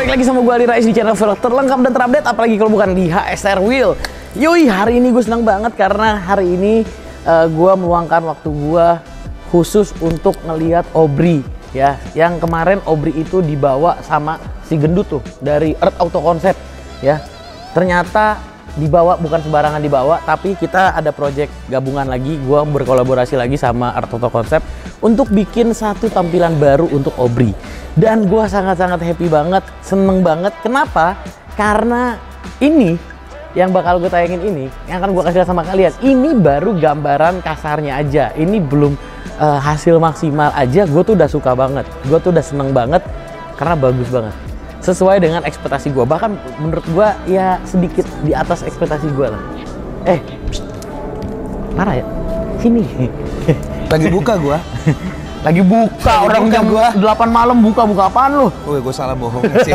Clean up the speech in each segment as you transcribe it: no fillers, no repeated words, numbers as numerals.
lagi sama gue Ali Rais di channel vlog terlengkap dan terupdate, apalagi kalau bukan di HSR Wheel. Yoi, hari ini gue senang banget karena hari ini gue meluangkan waktu gue khusus untuk ngelihat Obri ya. Yang kemarin Obri itu dibawa sama si gendut tuh dari Earth Auto Concept ya. Ternyata dibawa bukan sembarangan dibawa, tapi kita ada project gabungan lagi. Gue berkolaborasi lagi sama Earth Auto Concept untuk bikin satu tampilan baru untuk Obri. Dan gue sangat-sangat happy banget, seneng banget. Kenapa? Karena ini yang bakal gue tayangin ini, yang akan gue kasih lihat sama kalian, ini baru gambaran kasarnya aja. Ini belum hasil maksimal aja. Gue tuh udah suka banget, gue tuh udah seneng banget karena bagus banget. Sesuai dengan ekspektasi gue, bahkan menurut gue ya sedikit di atas ekspektasi gue lah. Psst, parah ya? Sini. Lagi buka gue. Lagi buka, orang jam 8 malam buka apaan lu? Woi, gue salah bohong sih.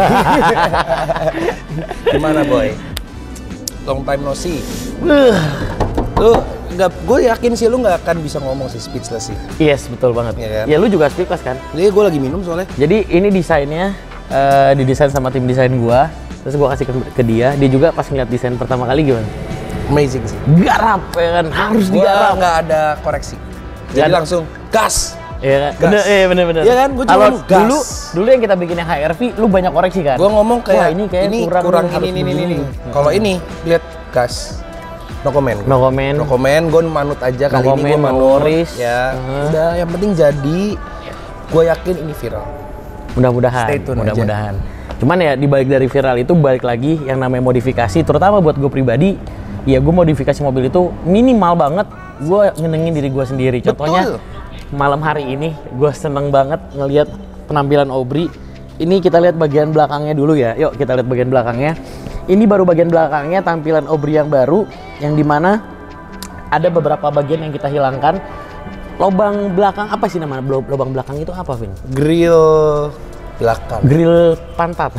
Gimana boy? Long time no see. Lu nggak, gue yakin sih lu nggak akan bisa ngomong sih, speechless sih. Yes, betul banget. Ya, kan? Ya lu juga speechless kan? Iya, gue lagi minum soalnya. Jadi ini desainnya didesain sama tim desain gua, terus gua kasih ke dia. Dia juga pas ngeliat desain pertama kali gimana? Amazing sih. Garap ya kan, harus Gua digarap. nggak ada koreksi. Jadi langsung gas. Iya kan? Bener. Iya kan? Gua cuma gas. Dulu yang kita bikinnya HRV, lu banyak koreksi kan? Gua ngomong kayak wah, ini kayak kurang ini. Kalau ini lihat gas. No comment. No comment. No comment. Gue manut aja kali ini. Gue manut. Ya. Udah, yang penting jadi. Gue yakin ini viral. Mudah-mudahan. Cuman ya dibalik dari viral itu balik lagi yang namanya modifikasi, terutama buat gue pribadi. Ya gue modifikasi mobil itu minimal banget. Gue nyenengin diri gue sendiri. Contohnya malam hari ini gue seneng banget ngelihat penampilan Obri. Ini kita lihat bagian belakangnya dulu ya. Yuk kita lihat bagian belakangnya. Ini baru bagian belakangnya tampilan Obri yang baru, yang dimana ada beberapa bagian yang kita hilangkan. Lobang belakang apa sih namanya? Lobang belakang itu apa, Vin? Grill belakang. Grill pantat.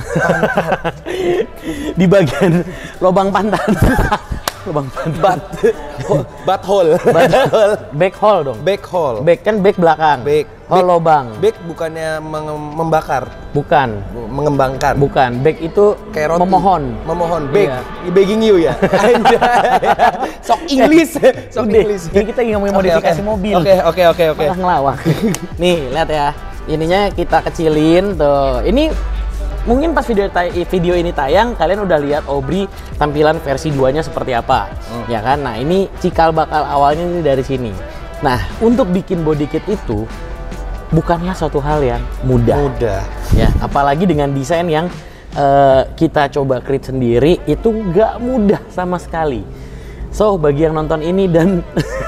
Di bagian lobang pantat. Lobang pantat. Butt hole. Back hole dong. Back hole. Back kan back belakang. Hole lobang. Back bukannya membakar. Bukan. Mengembangkan. Bukan. Back itu kayak roti. Memohon. Beg. Iya. Begging you ya. Sok English. Jadi kita ingin modifikasi mobil. Oke. Malah ngelawak. Nih, lihat ya. Ininya kita kecilin tuh. Ini mungkin pas video ini tayang, kalian udah lihat Obri tampilan versi 2-nya seperti apa. Ya kan? Nah, ini cikal bakal awalnya ini dari sini. Nah, untuk bikin body kit itu bukanlah suatu hal yang mudah. Ya, apalagi dengan desain yang kita coba create sendiri, itu nggak mudah sama sekali. So, bagi yang nonton ini dan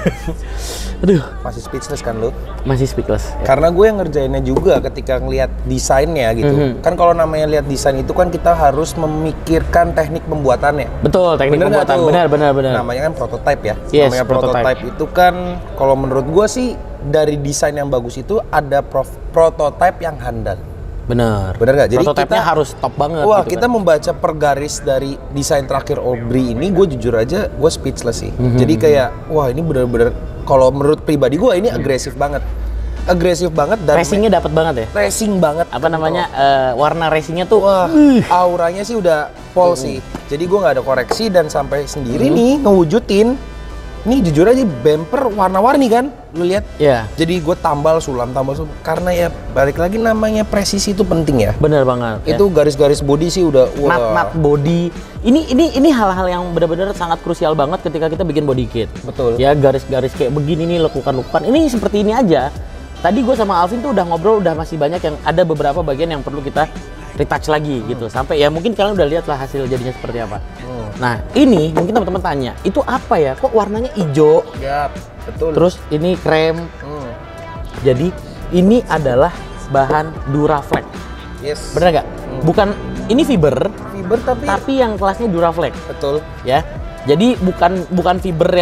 aduh, masih speechless kan lu? Masih speechless. Ya. Karena gue yang ngerjainnya juga ketika ngelihat desainnya gitu. Kan kalau namanya lihat desain itu kan kita harus memikirkan teknik pembuatannya. Betul, teknik pembuatan. Benar. Namanya kan prototype ya. Yes, namanya prototype itu kan kalau menurut gue sih dari desain yang bagus itu ada prototype yang handal. Bener gak? Jadi prototipenya harus top banget. Wah, gitu kita kan membaca per garis dari desain terakhir Obri ini, gue jujur aja gue speechless sih. Jadi kayak wah, ini bener-bener kalau menurut pribadi gue ini agresif banget dan racingnya dapat banget ya. Racing banget. Apa namanya warna racingnya tuh. Wah, auranya sih udah pol sih. Jadi gue nggak ada koreksi dan sampai sendiri nih ngewujudin. Ini jujur aja bumper warna-warni kan, lu lihat? Iya. Jadi gue tambal sulam karena ya balik lagi namanya presisi itu penting ya. Bener banget. Itu garis-garis body sih udah nut body. Ini hal-hal yang benar-benar sangat krusial banget ketika kita bikin body kit. Betul. Ya garis-garis kayak begini nih, lekukan-lekukan. Ini seperti ini aja. Tadi gue sama Alvin tuh udah ngobrol, udah masih banyak yang ada beberapa bagian yang perlu kita retouch lagi gitu. Sampai ya mungkin kalian udah lihat lah hasil jadinya seperti apa. Nah, ini mungkin teman-teman tanya, itu apa ya? Kok warnanya hijau? Ya, betul. Terus ini krem. Jadi ini adalah bahan Duraflex. Yes. Bener nggak? Bukan, ini fiber tapi yang kelasnya Duraflex. Betul. Ya. Jadi bukan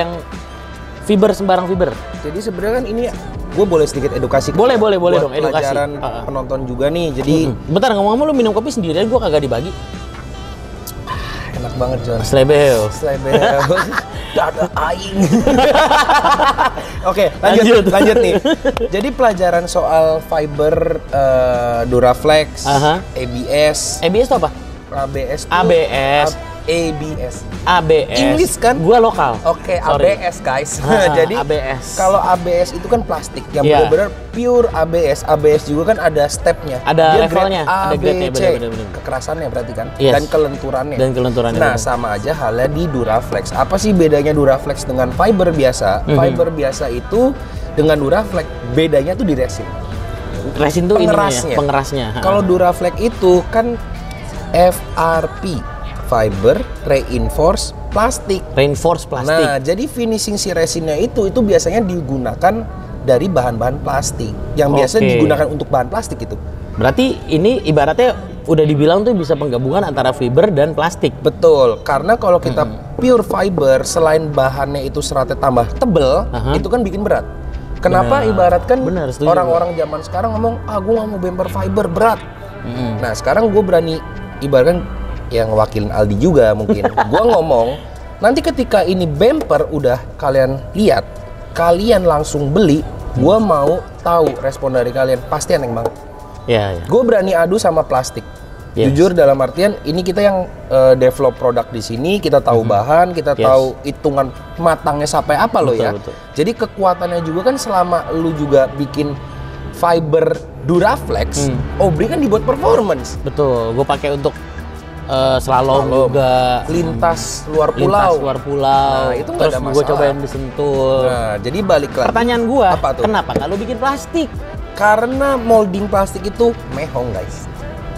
fiber sembarang fiber. Jadi sebenarnya kan ini gue boleh sedikit edukasi. Boleh dong, edukasi. Pelajaran penonton juga nih. Jadi bentar, ngomong-ngomong lu minum kopi sendirian, gue kagak dibagi. Enak banget, John. Slebel. dada aing. Oke, lanjut nih. Jadi pelajaran soal fiber, Duraflex, ABS. ABS itu apa? ABS. ABS. ABS. ABS. English kan? Gua lokal. Oke, Sorry. ABS guys. Jadi ABS. kalau ABS itu kan plastik yang Iya. benar-benar pure ABS. ABS juga kan ada stepnya. Ada Dia levelnya, grade A, ada grade-nya, B, C. benar-benar. Kekerasannya berarti kan? Yes. Dan kelenturannya. benar. Nah, sama aja halnya di Duraflex. Apa sih bedanya Duraflex dengan fiber biasa? Fiber biasa itu dengan Duraflex bedanya tuh di resin. Resin tuh Pengerasnya. pengerasnya. Kalau Duraflex itu kan FRP, fiber reinforced plastik. Reinforced plastik. Nah, jadi finishing si resinnya itu biasanya digunakan dari bahan-bahan plastik yang biasa digunakan untuk bahan plastik itu. Berarti ini ibaratnya udah dibilang tuh bisa penggabungan antara fiber dan plastik. Betul, karena kalau kita pure fiber, selain bahannya itu seratnya tambah tebel, itu kan bikin berat. Kenapa ibaratkan orang-orang zaman sekarang ngomong, gue nggak mau bumper fiber berat. Nah, sekarang gue berani ibaratkan yang wakilin Aldi juga mungkin. Gue ngomong, nanti ketika ini bumper udah kalian lihat, kalian langsung beli, gue mau tahu respon dari kalian, pasti aneh banget. Ya. Gue berani adu sama plastik. Yes. Jujur dalam artian ini kita yang develop produk di sini, kita tahu bahan, kita tahu hitungan matangnya sampai apa loh ya. Betul. Jadi kekuatannya juga kan selama lu juga bikin fiber Duraflex, Obri kan dibuat performance. Betul, gue pakai untuk slalom juga, lintas luar pulau. lintas luar pulau. Nah, itu nggak terus ada gue masalah. cobain di Sentul. Nah, jadi balik lagi. Pertanyaan gue, Apa tuh? kenapa nggak lu bikin plastik? Karena molding plastik itu mehong guys.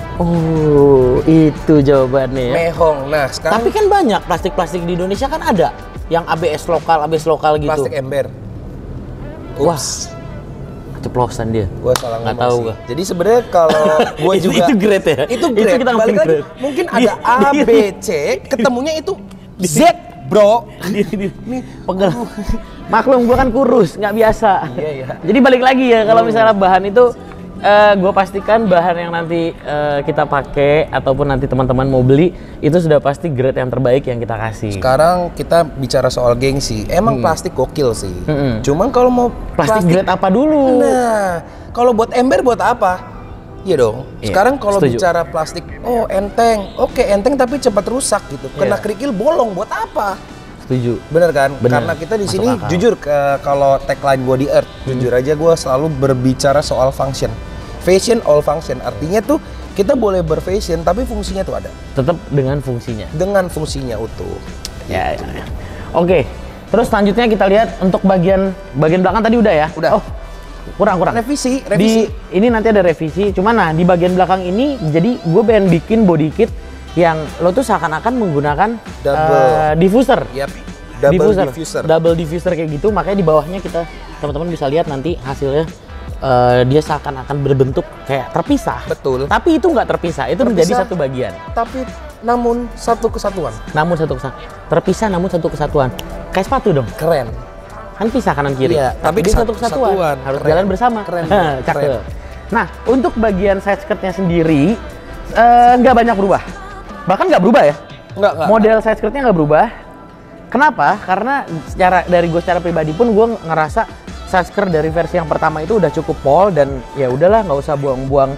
Oh, itu jawabannya ya. Mehong. Nah, sekarang Tapi kan banyak plastik-plastik di Indonesia kan ada yang ABS lokal gitu. plastik ember. Wah, keceplosan dia. Gue salah Nggak ngomong tahu sih. gua. Jadi sebenarnya kalau gue juga itu grade ya. Itu grade. kita Balik ngomongin lagi, grade. mungkin ada A, B, C, ketemunya itu Z, bro. Nih, pegel. Maklum gua kan kurus, nggak biasa. Iya. Jadi balik lagi ya kalau misalnya bahan itu gue pastikan bahan yang nanti kita pakai ataupun nanti teman-teman mau beli itu sudah pasti grade yang terbaik yang kita kasih. Sekarang kita bicara soal gengsi. Emang plastik gokil sih. Cuman kalau mau Plastik grade apa dulu? Nah, kalau buat ember buat apa? Iya dong. Iya, Sekarang kalau setuju. bicara plastik, oh enteng. Oke, enteng tapi cepat rusak gitu. Kena Iya. kerikil bolong buat apa? Setuju. Bener kan? Bener. Karena kita di Masuk sini akal. jujur kalau tagline gue di Earth, jujur aja gue selalu berbicara soal function. Fashion all function. Artinya tuh kita boleh berfashion tapi fungsinya tuh ada. Tetap dengan fungsinya. Dengan fungsinya utuh. Ya. Oke. Terus selanjutnya kita lihat untuk bagian belakang tadi udah ya? Udah. Oh, kurang. Revisi. Ini nanti ada revisi. Cuman nah di bagian belakang ini jadi gue pengen bikin body kit yang lo tuh seakan-akan menggunakan Double. diffuser. Yap. Double diffuser. Double diffuser kayak gitu. Makanya di bawahnya kita teman-teman bisa lihat nanti hasilnya dia seakan-akan berbentuk kayak terpisah. Betul. Tapi itu nggak terpisah. Itu menjadi Terpisah. satu bagian. Tapi namun satu kesatuan. Namun satu kesatuan. Terpisah namun satu kesatuan. Kayak sepatu dong. Keren. Kan pisah kanan kiri. Iya, tapi tapi dia satu kesatuan. kesatuan. Harus Keren. jalan bersama. Keren. Cakep. Keren. Nah, untuk bagian side skirtnya sendiri nggak banyak berubah. Bahkan nggak berubah ya. Enggak. Model side skirtnya nggak berubah. Kenapa? Karena dari gue secara pribadi pun gue ngerasa side skirt dari versi yang pertama itu udah cukup pol dan ya udahlah nggak usah buang-buang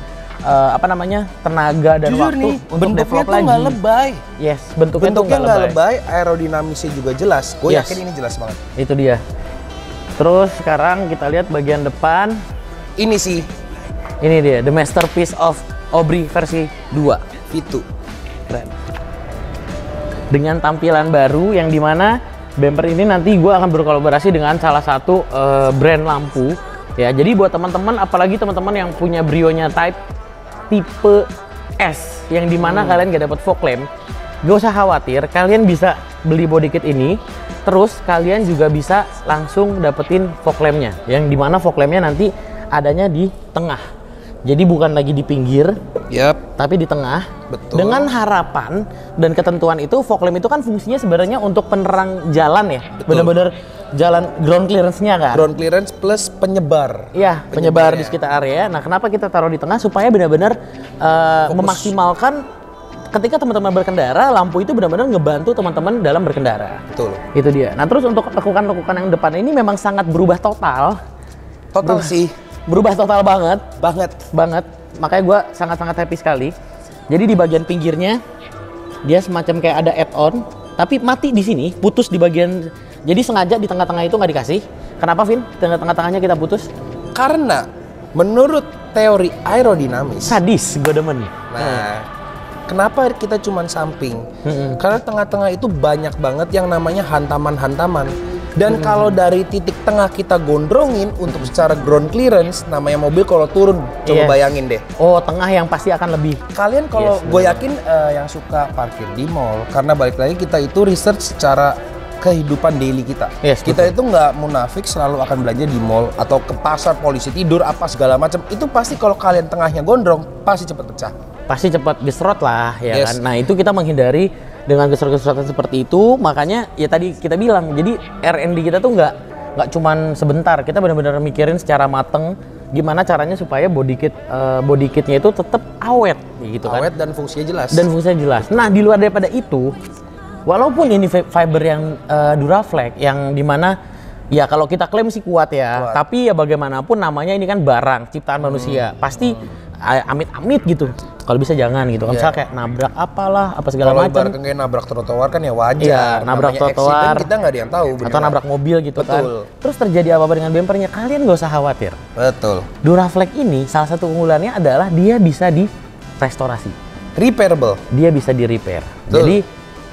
tenaga dan Jujur waktu nih, untuk bentuknya develop tuh lagi. nggak lebay. Yes, bentuknya tuh Bentuknya nggak lebay, aerodinamisnya juga jelas. Gue Yes. yakin ini jelas banget. Itu dia. Terus sekarang kita lihat bagian depan. Ini sih Ini dia, the masterpiece of Obri versi 2. itu. Keren. Dengan tampilan baru yang dimana bumper ini nanti gue akan berkolaborasi dengan salah satu brand lampu. Ya, jadi buat teman-teman, apalagi teman-teman yang punya Brio-nya tipe S, yang dimana kalian gak dapat fog lamp, gak usah khawatir, kalian bisa beli body kit ini, terus kalian juga bisa langsung dapetin fog lamp-nya, yang dimana fog lamp-nya nanti adanya di tengah. Jadi bukan lagi di pinggir, Yap. tapi di tengah. Betul. Dengan harapan dan ketentuan itu, fog lamp itu kan fungsinya sebenarnya untuk penerang jalan ya. Bener-bener jalan ground clearance-nya kan. Ground clearance plus penyebar. Iya, penyebar di sekitar area. Nah, kenapa kita taruh di tengah supaya benar-benar memaksimalkan ketika teman-teman berkendara, lampu itu benar-benar ngebantu teman-teman dalam berkendara. Betul. Itu dia. Nah terus untuk lekukan-lekukan yang depan ini memang sangat berubah total. Sih. Berubah total banget. Banget. Makanya gue sangat-sangat happy sekali. Jadi di bagian pinggirnya dia semacam kayak ada add-on, tapi mati di sini, putus di bagian. Jadi sengaja di tengah-tengah itu nggak dikasih. Kenapa, Vin? Tengah-tengahnya kita putus? Karena menurut teori aerodinamis. Sadis, gue demen. Nah, kenapa kita cuman samping? Karena tengah-tengah itu banyak banget yang namanya hantaman-hantaman. Dan kalau dari titik tengah kita gondrongin untuk secara ground clearance, namanya mobil kalau turun, coba bayangin deh. Oh, tengah yang pasti akan lebih. Kalian kalau gue yakin yang suka parkir di mall, karena balik lagi kita itu research secara kehidupan daily kita. Kita itu nggak munafik selalu akan belanja di mall atau ke pasar, polisi tidur, apa segala macam. Itu pasti kalau kalian tengahnya gondrong, pasti cepat pecah. Pasti cepat gesrot lah, ya kan. Nah itu kita menghindari dengan gesrot-gesrotan seperti itu, makanya ya tadi kita bilang, jadi R&D kita tuh nggak cuman sebentar, kita benar-benar mikirin secara mateng gimana caranya supaya body kitnya itu tetap awet, gitu kan. Awet dan fungsinya jelas. Nah di luar daripada itu, walaupun ini fiber yang Duraflex, yang dimana ya kalau kita klaim sih kuat ya, tapi ya bagaimanapun namanya ini kan barang ciptaan manusia, pasti amit-amit gitu. Kalau bisa jangan gitu. Misalnya kayak nabrak apalah, apa segala macam. Kalau ibaratnya kayak nabrak trotoar kan ya wajar. Iya, nabrak trotoar. Kita nggak ada yang tahu. Atau nabrak mobil gitu kan. Terus terjadi apa-apa dengan bempernya, kalian nggak usah khawatir. Betul. Duraflex ini salah satu keunggulannya adalah dia bisa di restorasi. Repairable. Dia bisa di repair. Jadi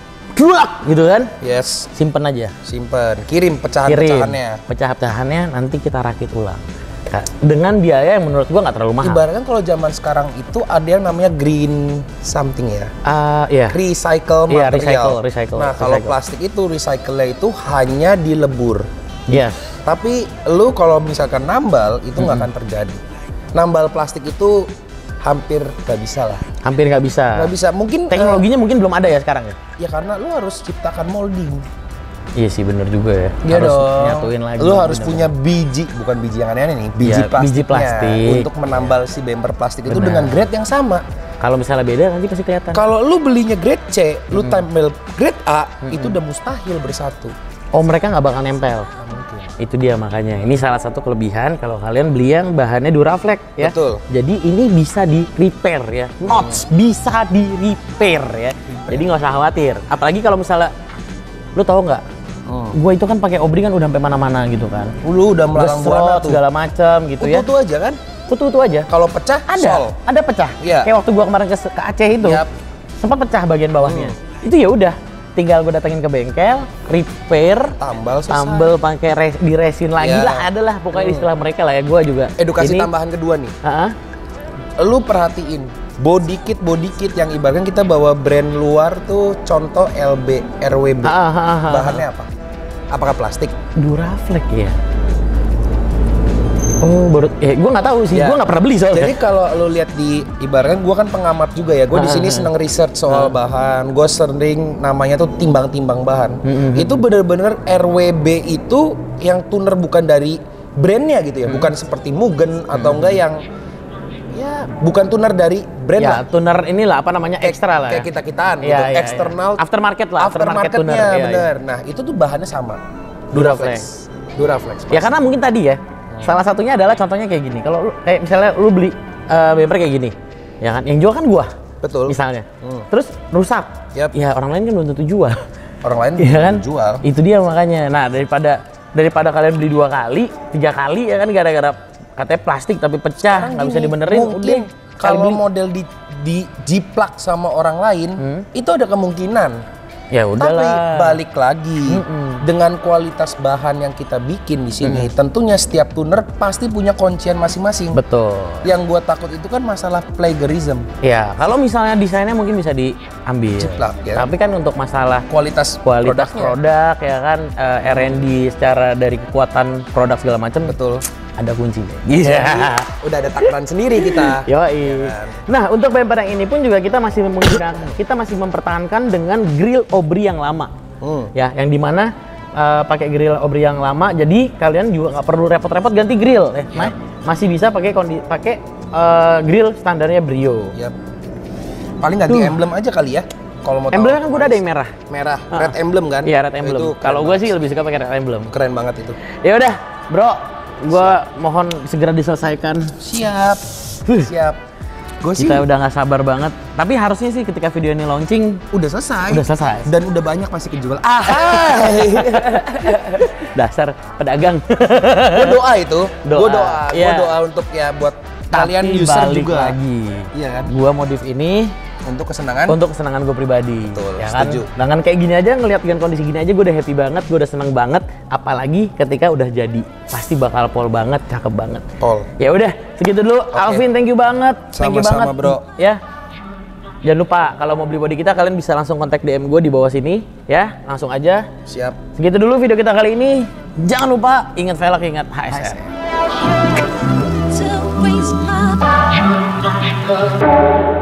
duak gitu kan? Yes. Simpen aja. Kirim pecahan-pecahannya. Pecahan-pecahannya nanti kita rakit ulang. Dengan biaya yang menurut gua nggak terlalu mahal. Ibaratkan kalau zaman sekarang itu ada yang namanya green something ya. Iya. Recycle material. Recycle. Nah, kalau plastik itu recycle-nya itu hanya dilebur. Yes. Tapi lu kalau misalkan nambal itu nggak akan terjadi. Nambal plastik itu hampir nggak bisa lah. Hampir nggak bisa. Nggak bisa. Mungkin teknologinya mungkin belum ada ya sekarang ya. Ya karena lu harus ciptakan molding. Iya sih, bener juga ya. Iya harus dong. nyatuin lagi. Lu harus punya bukan biji yang aneh-aneh nih, biji plastik untuk menambal si bemper plastik itu dengan grade yang sama. Kalau misalnya beda nanti pasti kelihatan. Kalau lu belinya grade C, lu tempel grade A, itu udah mustahil bersatu. Oh, mereka nggak bakal nempel. Mungkin. Itu dia makanya. Ini salah satu kelebihan kalau kalian beli yang bahannya Duraflex ya. Betul. Jadi ini bisa di repair ya. Notch bisa di repair ya. Jadi nggak usah khawatir. Apalagi kalau misalnya lu tahu nggak? Gue itu kan pakai Obri kan udah sampai mana-mana gitu kan. Lu udah melarang buana tuh. Segala macam gitu ya. Kutu aja kan? Kutu aja. Kalau pecah, ada pecah. Iya. Kayak waktu gua kemarin ke Aceh itu, sempat pecah bagian bawahnya. Itu ya udah, tinggal gue datengin ke bengkel, repair, tambal pakai di resin lagi lah, adalah pokoknya istilah mereka lah ya. Gua juga. Edukasi tambahan kedua nih. Lu perhatiin body kit yang ibaratnya kita bawa brand luar tuh, contoh LB, RWB. Bahannya apa? Apakah plastik? Duraflex ya. Oh, baru gue nggak tahu sih, gue nggak pernah beli soalnya. Jadi kalau lo lihat di ibaratnya gue kan pengamat juga ya, gue di sini seneng research soal bahan, gue sering namanya tuh timbang-timbang bahan. Itu bener-bener RWB itu yang tuner bukan dari brandnya gitu ya, bukan seperti Mugen atau enggak yang ya bukan tuner dari brand ya, lah. Tuner inilah apa namanya ekstra lah. Kayak kita-kitaan gitu, eksternal. Aftermarket lah, aftermarketnya bener. Nah itu tuh bahannya sama. Duraflex. Ya karena mungkin tadi ya. Salah satunya adalah contohnya kayak gini. Kalau kayak misalnya lu beli bemper kayak gini, ya kan? Yang jual kan gua. Betul. Misalnya. Terus rusak. Ya orang lain kan belum tentu jual. Orang lain ya kan? Jual. Itu dia makanya. Nah, daripada kalian beli 2 kali, 3 kali ya kan gara-gara katanya plastik tapi pecah, nggak bisa dibenerin. Mungkin kalau model dijiplak sama orang lain, itu ada kemungkinan. Ya udahlah. Tapi balik lagi dengan kualitas bahan yang kita bikin di sini, tentunya setiap tuner pasti punya kuncian masing-masing. Betul. Yang gua takut itu kan masalah plagiarism. Ya, kalau misalnya desainnya mungkin bisa diambil. Jiplak, ya. Tapi kan untuk masalah kualitas produk ya kan, R&D secara dari kekuatan produk segala macam. Betul. Ada kuncinya. Iya. Udah ada takaran sendiri kita. Yoi. Nah, untuk bemper yang ini pun juga kita masih mempertahankan dengan grill Obri yang lama. Ya, yang dimana pakai grill Obri yang lama, jadi kalian juga nggak perlu repot-repot ganti grill. Masih bisa pakai grill standarnya Brio. Paling ganti emblem aja kali ya. Kalau mau emblem kan gue udah ada yang merah. Merah, red emblem kan? Iya, red emblem. Kalau gue sih lebih suka pakai red emblem. Keren banget itu. Ya udah, bro, gue mohon segera diselesaikan. Siap. Siap. Kita udah nggak sabar banget. Tapi harusnya sih ketika video ini launching udah selesai. Udah selesai. Dan udah banyak masih kejual. Dasar pedagang. Gue doa itu. Gue doa. Gue doa untuk ya buat kalian user juga. Lagi. Iya kan? Gue modif ini untuk kesenangan gue pribadi. Betul, ya kan? setuju. Dengan kayak gini aja, ngeliat dengan kondisi gini aja gue udah happy banget, gue udah seneng banget. Apalagi ketika udah jadi, pasti bakal pol banget, cakep banget. Pol. Ya udah, segitu dulu. Okay. Alvin, thank you banget. Thank you banget, bro. Ya. Jangan lupa kalau mau beli body kita, kalian bisa langsung kontak DM gue di bawah sini, ya. Langsung aja. Siap. Segitu dulu video kita kali ini. Jangan lupa ingat velg, ingat HSR.